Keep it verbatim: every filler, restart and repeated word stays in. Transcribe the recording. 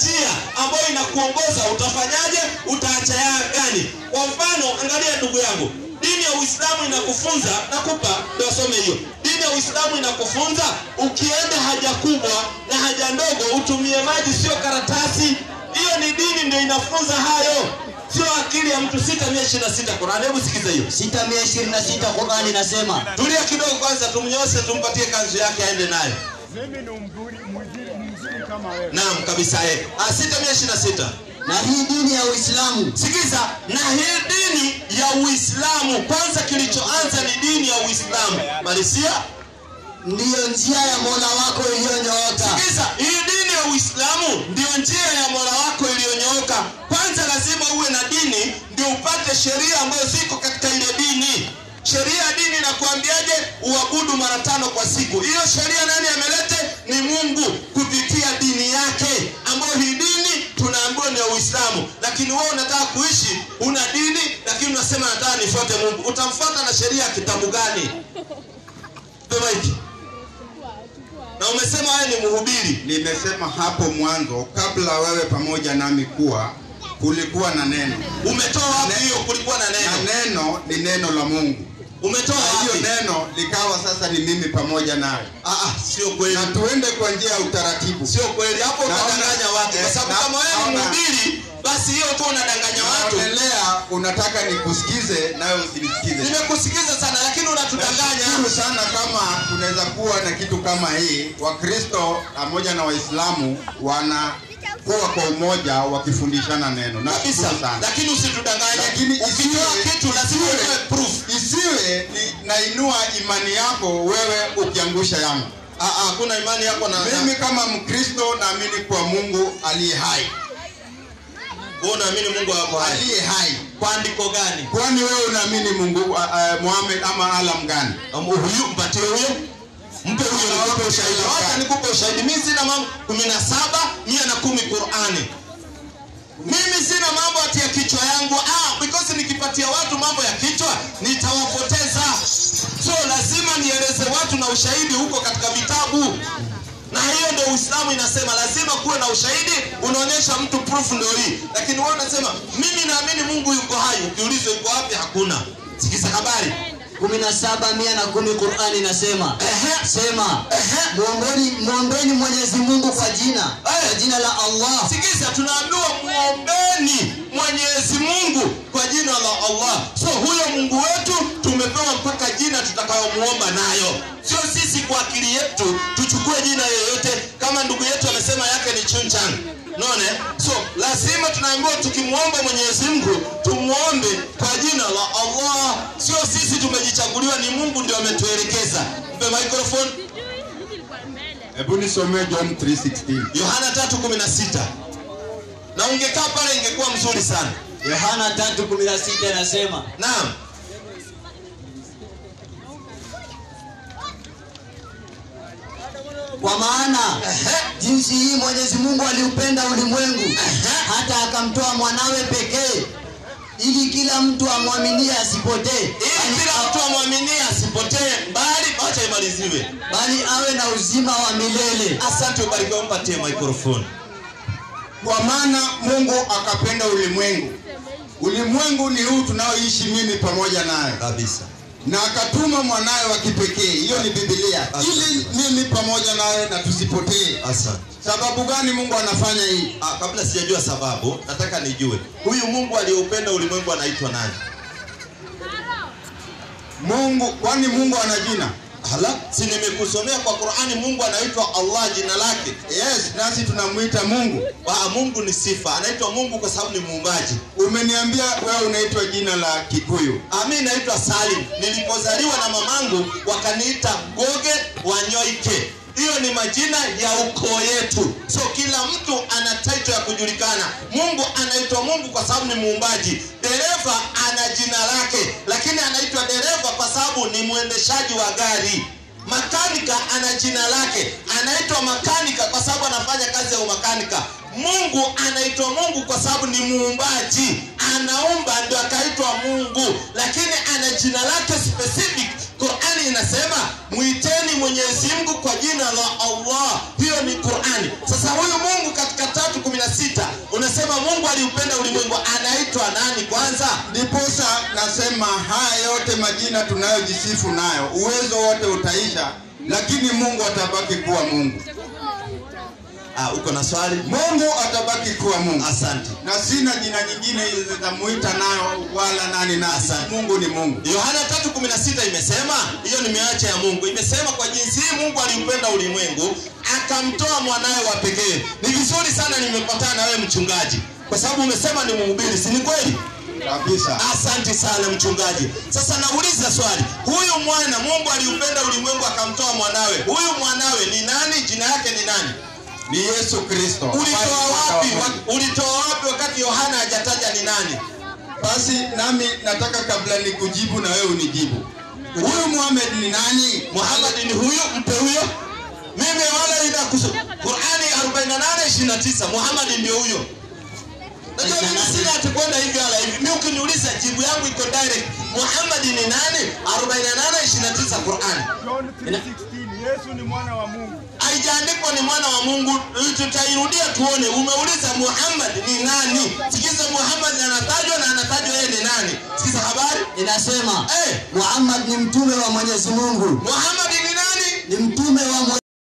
njia ambayo inakuongoza utafanyaje, utaacha ya gani. Kwa mfano, angalia ndugu yangu, dini ya Uislamu inakufunza, nakupa ndio wasome hiyo. Dini ya Uislamu inakufunza ukienda haja kubwa na haja ndogo utumie maji, sio karatasi. Hiyo ni dini ndio inafunza hayo, sio akili ya mtu. sita mia ishirini na sita Qur'an, hebu sikiza hiyo. sita mia ishirini na sita Qur'an inasema. Tulia kidogo kwanza, tumnyoshe tumpatie kanzu yake aende nayo. Mimi ni mzuri mzuri kama wewe. Naam kabisa yeye. Ah, sita mia ishirini na sita. Na hii dini ya Uislamu, sikiza, na hii dini ya Uislamu, kwanza kilichoanza ni dini ya Uislamu. Malisia ndiyo njia ya Mola wako iliyonyooka. Sikiza, hii dini ya Uislamu ndio njia ya Mola wako iliyonyooka. Kwanza lazima uwe na dini ndio upate sheria ambazo ziko katika ile dini. Sheria ya dini inakuambiaje? Uabudu mara tano kwa siku. Hiyo sheria nani amelete? Ni Mungu kupitia dini yake, ambayo hii dini tunaambiwa ni Uislamu. Lakini wewe unataka kuishi una dini lakini unasema nataka nifuate Mungu. Utamfuata na sheria kitabu gani? Sema hiki. Na umesema wewe ni mhubiri. Nimesema hapo mwanzo kabla wewe pamoja nami kuwa kulikuwa na neno. Umetoa wapi hiyo kulikuwa na neno? Na neno ni neno la Mungu. Umetoa hiyo neno likawa sasa ni mimi pamoja naye. Ah ah, sio kweli. Na tuende kwa njia ya utaratibu. Sio kweli. Hapo unadanganya watu. Kwa sababu kama wewe ni mhubiri, basi hiyo tu unadanganya watu. Unaendelea, unataka nikusikize nawe usinisikize. Nimekusikiza sana lakini unatudanganya. Nashukuru sana kama tunaweza kuwa na kitu kama hii. Wakristo pamoja na Waislamu wana kuwa kwa umoja wakifundishana neno. Na kabisa. Lakini usitudanganye. Lakini isiwe kitu lazima uwe proof. Isiwe ni nainua imani yako wewe ukiangusha yangu. Ah ah, kuna imani yako na mimi kama Mkristo naamini kwa Mungu aliye hai. Wewe unaamini Mungu aliye hai. Kwa andiko gani? Kwani wewe unaamini Mungu uh, uh, Muhammad ama Alam gani? Huyu mpatie huyo. Mpe huyo nikupe ushahidi. Wacha nikupe ushahidi. Mimi sina mambo kumi na saba mia na kumi Qur'ani. Mimi sina mambo ati ya kichwa yangu. Ah, because nikipatia watu mambo ya kichwa nitawapoteza. So lazima nieleze watu na ushahidi huko katika vitabu. Na hiyo ndio Uislamu inasema lazima kuwe na ushahidi, unaonyesha mtu proof ndio hii. Lakini wewe unasema mimi naamini Mungu yuko hai, ukiulizwa yuko wapi hakuna. Sikiza habari. kumi na saba mia na kumi Qur'ani inasema. Ehe. Sema. Ehe. Muombeni muombeni Mwenyezi Mungu kwa jina. Ehe. Kwa jina la Allah. Sikiza, tunaambiwa muombeni Mwenyezi Mungu kwa jina la Allah. So huyo Mungu wetu tumepewa mpaka jina tutakayomuomba nayo. Sio sisi kwa akili yetu tuchukue jina yoyote kama ndugu yetu amesema yake ni Chunchan. Unaona? So lazima tunaambiwa tukimuomba Mwenyezi Mungu tumuombe kwa jina la Allah. Sio sisi tumejichaguliwa, ni Mungu ndio ametuelekeza. Mpe microphone. Hebu nisomee John three sixteen. Yohana tatu kumi na sita. Na ungekaa pale ingekuwa mzuri sana. Yohana tatu kumi na sita inasema. Naam. Kwa maana jinsi hii Mwenyezi Mungu aliupenda ulimwengu hata akamtoa mwanawe pekee ili kila mtu amwaminie asipotee. Ili kila mtu amwaminie asipotee, bali acha imaliziwe, bali awe na uzima wa milele. Asante, ubarikiwe, mpatie microphone. Kwa maana Mungu akapenda ulimwengu. Ulimwengu ni huu tunaoishi mimi pamoja naye. Kabisa. Na akatuma mwanawe wa kipekee. Hiyo ni Biblia. Ili mimi pamoja naye na tusipotee. Asante. Sababu gani Mungu anafanya hii? Ah, kabla sijajua sababu, nataka nijue. Huyu Mungu aliyeupenda ulimwengu anaitwa nani? Mungu, kwani Mungu ana jina? Hala, si nimekusomea kwa Qur'ani Mungu anaitwa Allah jina lake. Yes, nasi tunamuita Mungu. Wa Mungu ni sifa. Anaitwa Mungu kwa sababu ni muumbaji. Umeniambia wewe unaitwa jina la Kikuyu. Mimi naitwa Salim. Nilipozaliwa na mamangu wakaniita Goge Wanyoike. Hiyo ni majina ya ukoo yetu. So kila mtu ana title ya kujulikana. Mungu anaitwa Mungu kwa sababu ni muumbaji. Dereva ana jina lake, lakini anaitwa dereva kwa sababu ni muendeshaji wa gari. Makanika ana jina lake, anaitwa makanika kwa sababu anafanya kazi ya umakanika. Mungu anaitwa Mungu kwa sababu ni muumbaji, anaumba ndio akaitwa Mungu, lakini ana jina lake specific. Qur'ani inasema muiteni Mwenyezi Mungu kwa jina la Allah. Hiyo ni Qur'ani. Sasa huyu Mungu katika tatu kumi na sita aliupenda ulimwengu anaitwa nani kwanza? Ndiposa nasema haya yote majina tunayojisifu nayo, uwezo wote utaisha, lakini Mungu atabaki kuwa Mungu. Ah, uko na swali? Mungu atabaki kuwa Mungu. Asante. Na sina jina nyingine nitamuita nayo wala nani na asante. Mungu ni Mungu. Yohana tatu kumi na sita imesema, hiyo ni miacha ya Mungu. Imesema kwa jinsi hii Mungu aliupenda ulimwengu akamtoa mwanae wa pekee. Ni vizuri sana nimepatana na wewe mchungaji, kwa sababu umesema ni mhubiri, si ni kweli? Kabisa. Asante sana mchungaji. Sasa nauliza swali. Huyu mwana Mungu aliupenda ulimwengu akamtoa mwanawe. Huyu mwanawe ni nani? Jina yake ni nani? Ni Yesu Kristo. Ulitoa wapi? Ulitoa wapi wakati Yohana hajataja ni nani? Basi nami nataka kabla nikujibu na wewe unijibu. Huyu Muhammad ni nani? Muhammad ni huyo, mpe huyo. Mimi wala ina kusu. Qur'ani arobaini na nane ishirini na tisa. Muhammad ndio huyo. Najua mimi sina atakwenda hivi wala hivi. Mimi ukiniuliza jibu yangu iko direct. Muhammad ni nani? arobaini na nane ishirini na tisa Qur'ani. John three sixteen. Yesu ni mwana wa Mungu. Haijaandikwa ni mwana wa Mungu. Tutairudia tuone. Umeuliza Muhammad ni nani? Sikiza, Muhammad anatajwa na anatajwa yeye ni nani. Sikiza habari inasema eh, Muhammad ni mtume wa Mwenyezi Mungu. Muhammad ni nani? Ni mtume wa